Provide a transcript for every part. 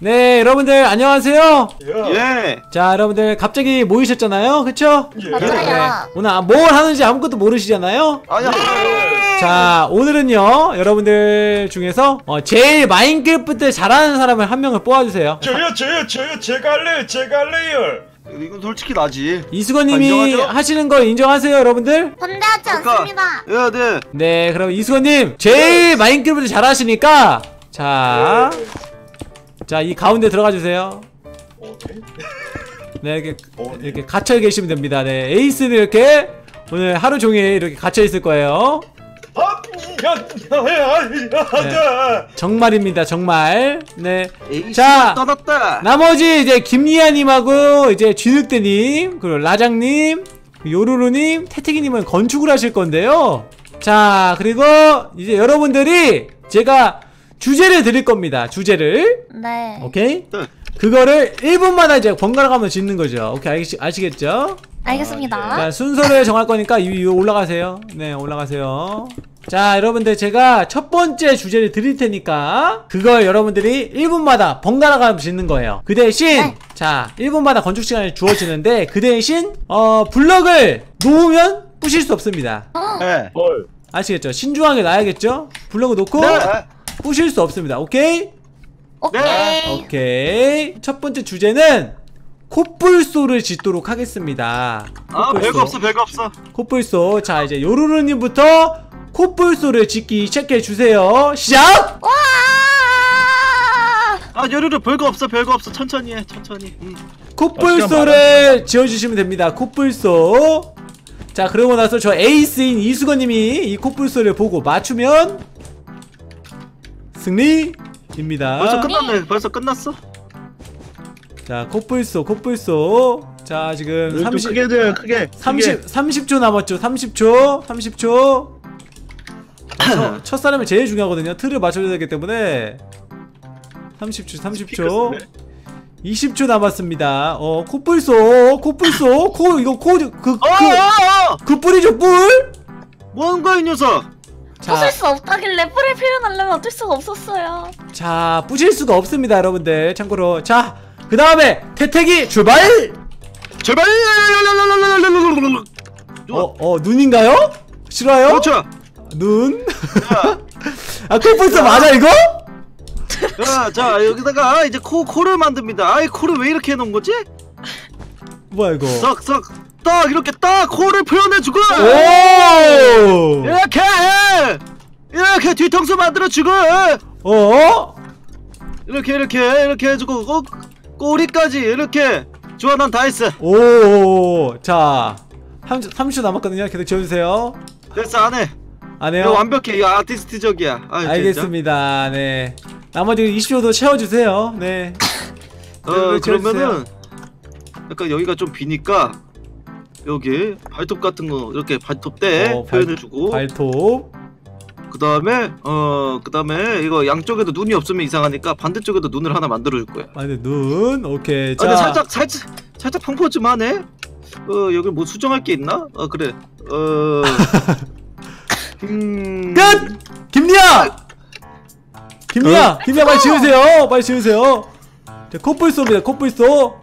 네, 여러분들 안녕하세요. 예. 자, 여러분들 갑자기 모이셨잖아요, 그쵸? 맞아요. 오늘 뭘 하는지 아무것도 모르시잖아요. 아니야. 자, 오늘은요 여러분들 중에서 제일 마인크래프트 잘하는 사람을 한 명을 뽑아주세요. 저요 제가 할래요. 이건 솔직히 나지. 이수건님이 인정하죠? 하시는 거 인정하세요, 여러분들? 반대하지 않습니다. 해야 돼. 네, 그럼 이수건님 제일 마인크래프트 잘하시니까 자, 이 가운데 들어가 주세요. 네, 이렇게 갇혀 계시면 됩니다. 네, 에이스는 이렇게 오늘 하루 종일 이렇게 갇혀 있을 거예요. 네, 정말입니다, 정말. 네. 자, 떠났다. 나머지 이제 김리아님하고 이제 쥐늑대님, 그리고 라장님, 요루루님, 태태기님은 건축을 하실 건데요. 자, 그리고 이제 여러분들이 제가 주제를 드릴 겁니다. 주제를. 네. 오케이? 그거를 1분마다 이제 번갈아 가면서 짓는 거죠. 오케이, 아시겠죠? 알겠습니다. 자, 순서를 정할 거니까 위 올라가세요. 네, 올라가세요. 자, 여러분들 제가 첫 번째 주제를 드릴 테니까 그걸 여러분들이 1분마다 번갈아 가면서 짓는 거예요. 그 대신 네. 자, 1분마다 건축 시간이 주어지는데 그 대신 블럭을 놓으면 부실 수 없습니다. 네. 아시겠죠? 신중하게 놔야겠죠? 블럭을 놓고 네. 부실 수 없습니다. 오케이? 오케이. 오케이. 첫 번째 주제는 코뿔소를 짓도록 하겠습니다. 아, 별거 없어, 별거 없어. 코뿔소. 자, 이제 요루루님부터 코뿔소를 짓기 시작해 주세요. 시작! 와! 아, 요루루 별거 없어, 별거 없어. 천천히 해, 천천히. 코뿔소를 지어주시면 됩니다. 코뿔소. 자, 그러고 나서 저 에이스인 이수건님이 이 코뿔소를 보고 맞추면 승리입니다. 벌써 끝났네. 벌써 끝났어. 자, 코뿔소. 자, 지금 30, 크게 돼요, 크게. 30초 남았죠. 30초. 첫사람이 제일 중요하거든요. 틀을 맞춰야 되기 때문에 30초 20초 남았습니다. 코뿔소 그 뿔이죠, 뿔? 뭔가 이 녀석. 부술 수 없다길래 뿔을 표현하려면 어쩔 수가 없었어요. 자, 부실 수가 없습니다, 여러분들. 참고로. 자, 그 다음에 태태기 출발! 제발. 눈인가요? 싫어요? 그렇죠. 눈? 아, 코뿔소 맞아, 이거? 자, 여기다가 이제 코를 만듭니다. 아이, 코를 왜 이렇게 해놓은 거지? 뭐야, 이거? 딱 이렇게 딱 코를 표현해주고. 오! 이렇게 뒤통수 만들어주고. 이렇게 해주고 꼬리까지 이렇게. 좋아, 난 다 했어. 오, 자, 30초 남았거든요. 계속 지어주세요. 됐어, 안 해. 안 해요? 이거 완벽해. 이거 아티스트적이야. 알겠습니다. 네. 나머지 20초도 채워주세요. 네. 그러면은 약간 여기가 좀 비니까 여기 발톱 같은 거 이렇게 발톱 대 표현해주고. 발톱. 그 다음에 이거 양쪽에도 눈이 없으면 이상하니까 반대쪽에도 눈을 하나 만들어줄 거야. 근데 눈. 오케이. 자. 근데 살짝 펑퍼짐하네. 여기 뭐 수정할 게 있나? 그래. 끝! 김리아 빨리 지으세요. 자, 코뿔소입니다. 코뿔소.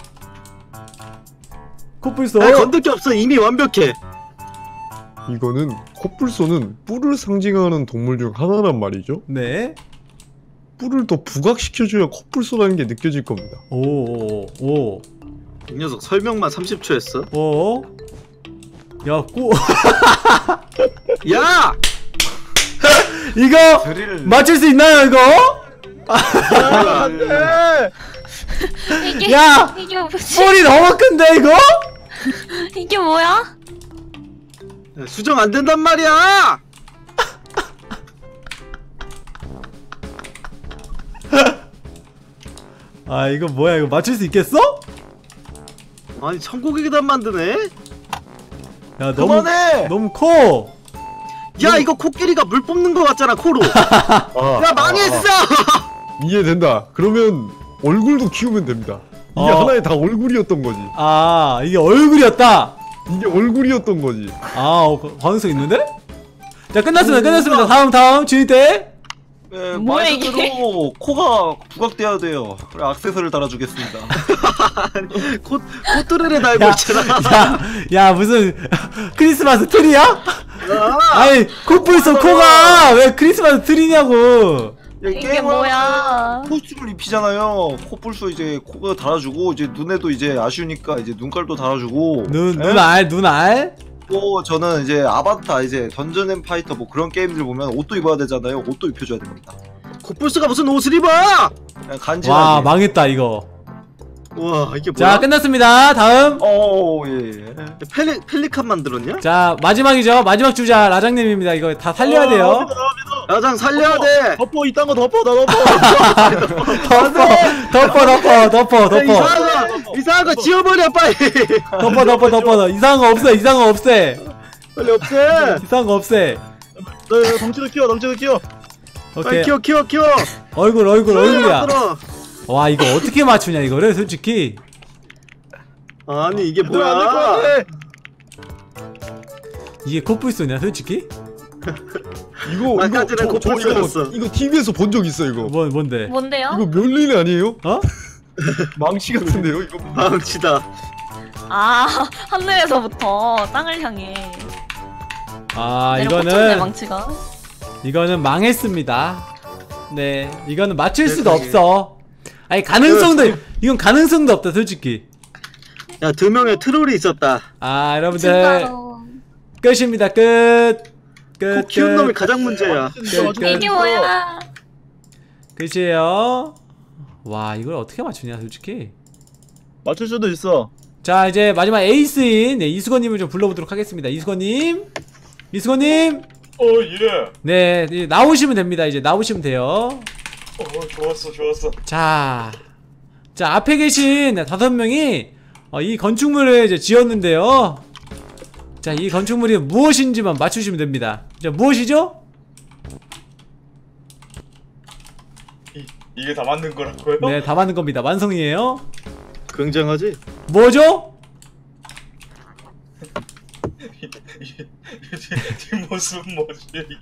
건들 게 없어. 이미 완벽해. 이거는 코뿔소는 뿔을 상징하는 동물 중 하나란 말이죠. 네. 뿔을 더 부각시켜줘야 코뿔소라는 게 느껴질 겁니다. 오. 이 녀석 설명만 30초 했어. 야, 야! 이거 맞출 수 있나요, 이거? 안돼. 야! 이게 뭐지? 뿔이 너무 큰데, 이거? 이게 뭐야? 수정 안 된단 말이야. 아, 이거 뭐야? 이거 맞출 수 있겠어? 아니, 천국의 계단 만드네. 야, 그만해. 너무 커. 야, 이거 코끼리가 물 뽑는 거 같잖아, 코로. 야, 망했어. 이해된다. 그러면 얼굴도 키우면 됩니다. 이게 하나의 다 얼굴이었던 거지. 아, 이게 얼굴이었다. 이게 얼굴이었던 거지. 가능성 있는데? 자, 끝났습니다. 다음, 쥐늑대. 네, 뭐야, 말씀대로 코가 부각돼야 돼요. 그래 액세서리를 달아주겠습니다. 코트를 달고 있잖아. 야 무슨 크리스마스 트리야? 아, 아니 코뿔소 코가 왜 크리스마스 트리냐고. 이게 뭐야? 코스튬을 입히잖아요. 코뿔소 이제 코가 달아주고 이제 눈에도 이제 아쉬우니까 이제 눈깔도 달아주고. 눈알? 또 저는 이제 아바타 이제 던전 앤 파이터 뭐 그런 게임들 보면 옷도 입어야 되잖아요. 옷도 입혀줘야 됩니다. 코뿔소가 무슨 옷을 입어? 그냥 간지나게. 와 망했다 이거. 와 이게 뭐야? 자 끝났습니다. 다음. 예. 펠리칸 만들었냐? 자 마지막이죠. 마지막 주자 라장님입니다. 이거 다 살려야 돼요. 야장 살려야 돼. 덮어 이딴 거 덮어 나 덮어. 덮어. 이상한 거 지워버려 빨리. 덮어. 이상한 거 없애. 빨리 없애. 이상한 거 없애. 너 덩치도 키워 오케이. 빨리 키워. 얼굴이야. 만들어. 와 이거 어떻게 맞추냐 이거를 솔직히. 아니 이게 얘들아, 안될 뭐야? 것 같아. 이게 코뿔소냐 솔직히? 이거 아까지는 코뿔소였어. 이거 TV에서 본 적 있어 이거. 뭔데? 뭔데요? 이거 멸린 아니에요? 어? 망치 같은데요 이거? 망치다. 아 하늘에서부터 땅을 향해. 아 내려 망치가. 이거는 망했습니다. 네 이거는 맞출 수도 없어. 아니 가능성도 이건 가능성도 없다 솔직히. 야 2명의 트롤이 있었다. 아 여러분들 진짜로. 끝입니다. 끝. 코 키운 놈이 가장 문제야. 이게 뭐야? 끝이에요. 와 이걸 어떻게 맞추냐 솔직히. 맞출 수도 있어. 자 이제 마지막 에이스인 이수건님을 좀 불러보도록 하겠습니다. 이수건님. 예. 네 이제 나오시면 됩니다. 이제 나오시면 돼요. 좋았어. 자 앞에 계신 5명이 이 건축물을 이제 지었는데요. 자 이 건축물이 무엇인지만 맞추시면 됩니다. 자 무엇이죠? 이게 다 만든 거라고요? 네 다 맞는 겁니다. 완성이에요. 굉장하지? 뭐죠? 뒷모습 뭐지 이게?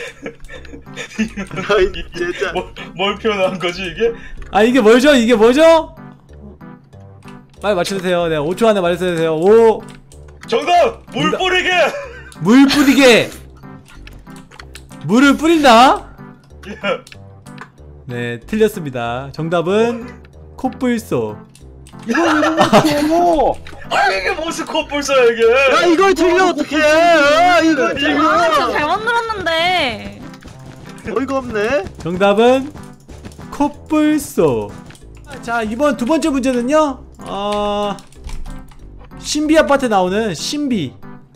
아이 진짜. 뭘 표현한 거지 이게? 아 이게 뭐죠? 빨리 맞춰주세요. 네 5초 안에 말해주세요. 5 정답! 물 뿌리게! 물 뿌리게. 물을 뿌린다. 예. 네 틀렸습니다. 정답은 코뿔소. 아니 이게 무슨 코뿔소야 이게? 야 이걸 틀려 어떡해? 이걸 진짜 틀려. 잘 만들었는데. 어이가 없네. 정답은 코뿔소. 자 이번 두 번째 문제는요. 신비 아파트에 나오는 신비.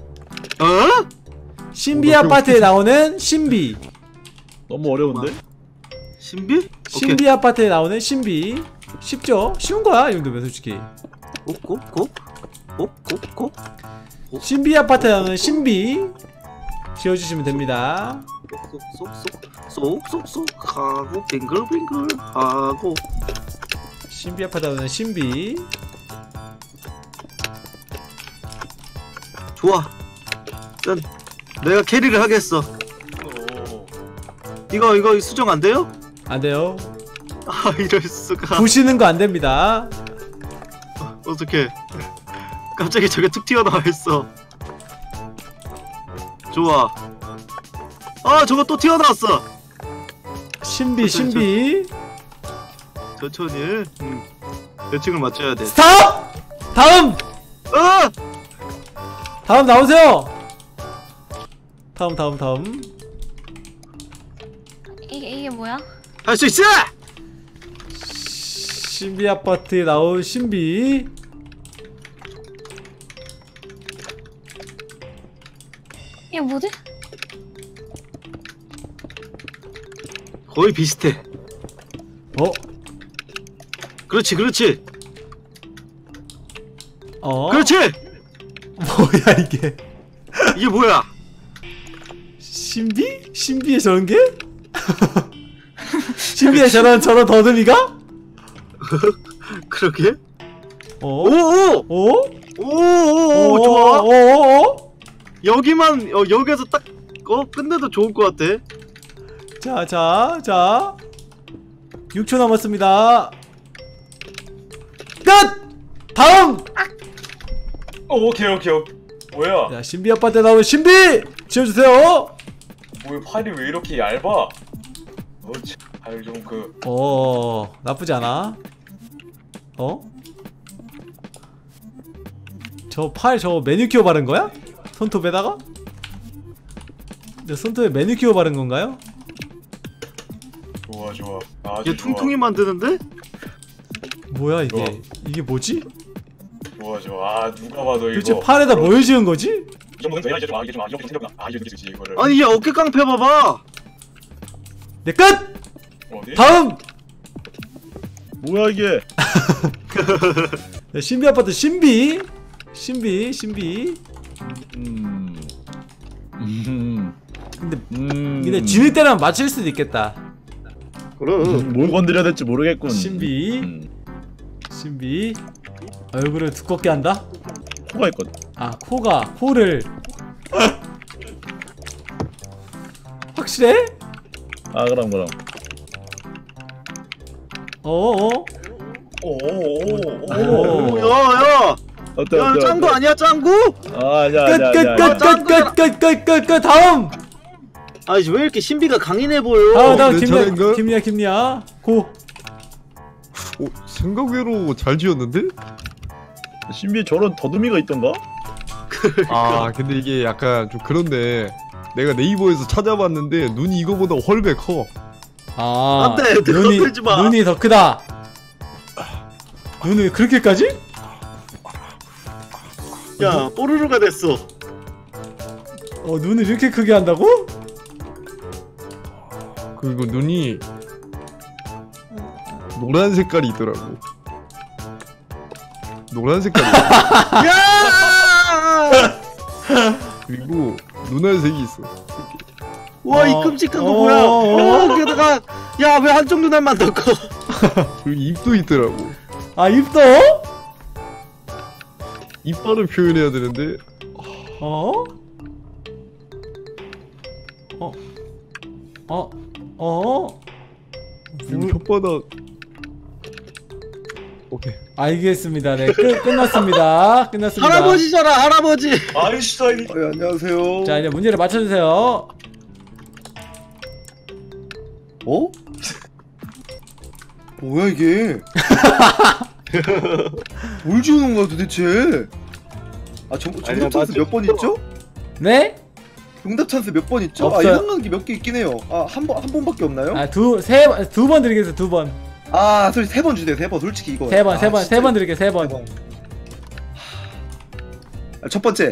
신비 아파트에 나오는 신비. 너무 어려운데? 신비? 신비 아파트에 나오는 신비. 쉽죠? 쉬운 거야 이 정도면 솔직히. 꼭. 신비 아파트에 나오는 신비 지어주시면 됩니다. 쏙쏙쏙 하고 빙글빙글 하고. 신비 아파트에 나오는 신비. 좋아. 난 내가 캐리를 하겠어. 이거 수정 안 돼요? 안 돼요. 아 이럴 수가. 부시는 거 안 됩니다. 어떡해. 갑자기 저게 툭 튀어나와 있어. 좋아. 아 저거 또 튀어나왔어. 신비. 천천히. 대칭을 맞춰야 돼. 스탑! 다음 나오세요. 다음. 이게 뭐야? 할 수 있어! 신비 아파트에 나온 신비. 이게 뭐지? 거의 비슷해. 그렇지. 그렇지. 뭐야 이게? 이게 뭐야? 신비? 신비의 저런 게? 신비의 저런 더듬이가? 그러게? 오오 좋아. 오오오 여기만 여기에서 딱 끝내도 좋을 것 같아. 자 6초 남았습니다. 끝! 다음! 오케이. 뭐야? 야, 신비 아빠한테 나오는 신비! 지어주세요! 뭐야 팔이 왜 이렇게 얇아? 좀 나쁘지 않아. 저 팔 저거 매니큐어 바른 거야? 손톱에다가? 내 손톱에 매니큐어 바른 건가요? 좋아. 아주 얘 퉁퉁이 만드는데? 뭐야 이게? 좋아. 이게 뭐지? 좋아. 아 누가 봐도 도대체 이거. 팔에다 뭘 지은 거지? 이 정도는 돼야 이제 좀 이게 좀 생겼구나. 이게 느껴지지 이거를. 아니 얘 어깨 깡패 봐봐. 네, 끝! 어디? 다음! 뭐야 이게? 네, 신비 아파트 신비. 근데 지을 때랑 맞출 수도 있겠다. 그럼. 뭘 건드려야 될지 모르겠군. 신비. 얼굴을 두껍게 한다? 코가 있거든. 아, 코를 확실해? 아 그럼. 어어. 오. 야. 어때? 야 짱구 아니야 짱구? 아니야. 끝 다음. 아니 왜 이렇게 신비가 강인해 보여? 다음 내 차례인가? 김리아 고. 생각외로 잘 지었는데? 신비에 저런 더듬이가 있던가? 아 근데 이게 약간 좀 그런데 내가 네이버에서 찾아봤는데 눈이 이거보다 훨배 커. 아, 안돼 들지 마. 눈이 더 크다. 눈이 그렇게까지? 야 뽀르르가 됐어. 눈을 이렇게 크게 한다고? 그리고 눈이 노란 색깔이 있더라고. 노란 색깔이. 야! 그리고 눈알색이 있어. 와 이 끔찍한 거 뭐야? 게다가 야 왜 한쪽 눈알만 더 커? 그리고 입도 있더라고. 아, 입도? 이빨을 표현해야 되는데 그리고 혓바닥. 오케이. 알겠습니다. 네, 끝났습니다. 할아버지잖아 할아버지. 아인슈타인. 안녕하세요. 자, 이제 문제를 맞춰주세요. 어? 뭐야 이게? 뭘 지우는 거야 도대체? 정답 찬스 몇 번 있죠? 네? 정답 찬스 몇 번 있죠? 없어요. 이상한 게 몇 개 있긴 해요. 한 번밖에 없나요? 아, 두 번 드리겠습니다. 두 번. 솔직히 3번 주세요. 3번 솔직히 이거. 세 번 드릴게요. 세 번. 첫 번째.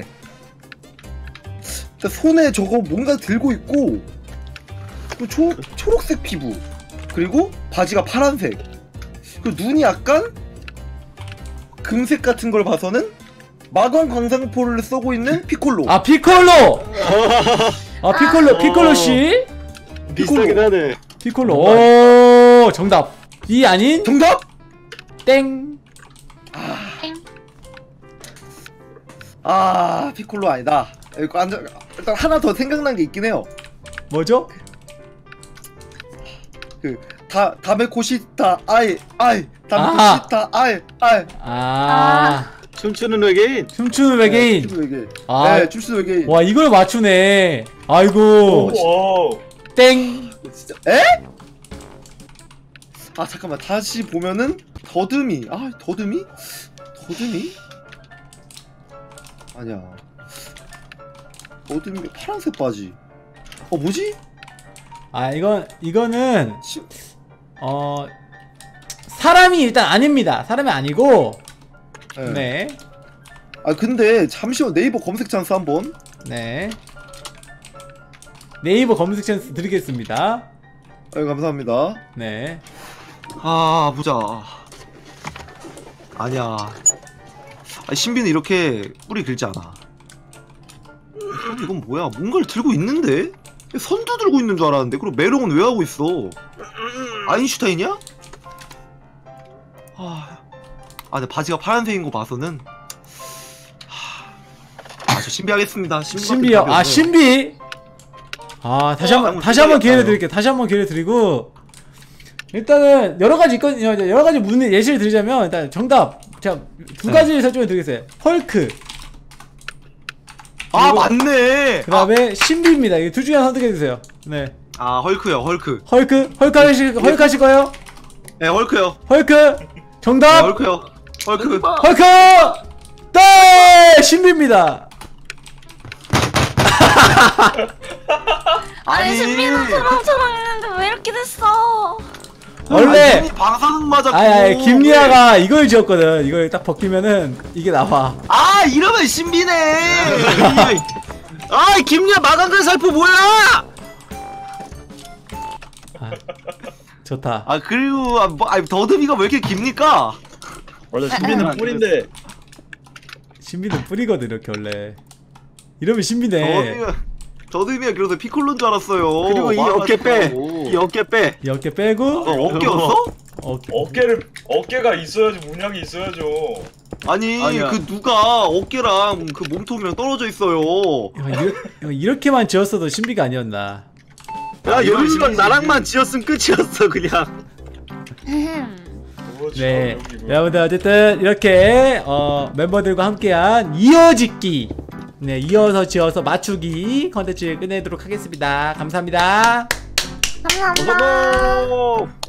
일단 손에 저거 뭔가 들고 있고, 그리고 초록색 피부, 그리고 바지가 파란색, 그리고 눈이 약간 금색 같은 걸 봐서는 마광 광상포를 쏘고 있는 피콜로. 아, 피콜로 씨. 비슷하긴 하네. 피콜로. 오, 정답. 이 아닌 정답? 땡. 피콜로 아니다. 일단 하나 더 생각난 게 있긴 해요. 뭐죠? 다메코시타 다메코시타 춤추는 외계인. 춤추는 외계인. 외계인. 아, 네, 춤추는 외계인. 와, 이걸 맞추네. 아이고. 오. 땡. 진짜 잠깐만 다시 보면은 더듬이. 더듬이? 아니야. 더듬이 파란색 바지. 뭐지? 아, 이거는 사람이 일단 아닙니다. 사람이 아니고. 네. 근데 잠시만 네이버 검색 찬스 한번. 네. 네이버 검색 찬스 드리겠습니다. 감사합니다. 네. 보자. 아니야. 신비는 이렇게 뿔이 길지 않아. 이건 뭐야? 뭔가를 들고 있는데? 선도 들고 있는 줄 알았는데. 그리고 메롱은 왜 하고 있어? 아인슈타인이야? 근데 바지가 파란색인 거 봐서는 저 신비 하겠습니다. 신비요. 신비. 아 다시 한번 기회를 드릴게요. 다시 한번 기회를 드리고 일단은 여러 가지 있거든요. 여러 가지 문제 예시를 드리자면 일단 정답 제가 두 가지를 설정해 드리겠어요. 헐크. 아 맞네. 그다음에 신비입니다. 이 둘 중에 하나 선택해 주세요. 네. 아 헐크요 헐크. 헐크 하실 거예요? 네 헐크요. 헐크 네, 정답. 헐크요. 헐크. 헐크 네 신비입니다. 아니 신비는 저랑 했는데 왜 이렇게 됐어? 원래 방사능 맞았고. 아니 김리아가 이걸 지었거든. 이걸 딱 벗기면은 이게 나와. 아 이러면 신비네. 아 김리아 마강글 살포 뭐야? 아, 좋다. 아 그리고 더듬이가 왜 이렇게 깁니까? 원래 신비는 뿔인데. 신비는 뿌리거든 이렇게 원래. 이러면 신비네. 더듬이가 그래서 피콜로인 줄 알았어요. 그리고 이 어깨 빼. 이 어깨 빼. 이 어깨 빼고 어깨였어? 어깨가 있어야지 문양이 있어야죠. 아니 아니야. 그 누가 어깨랑 그 몸통이랑 떨어져 있어요. 이렇게만 지었어도 신비가 아니었나. 야 여기만 나랑만 지었으면 끝이었어 그냥. 그렇죠, 네, 여기고. 여러분들 어쨌든 이렇게 멤버들과 함께한 이어짓기, 네 이어서 지어서 맞추기 컨텐츠 끝내도록 하겠습니다. 감사합니다. 감사합니다. 어서도.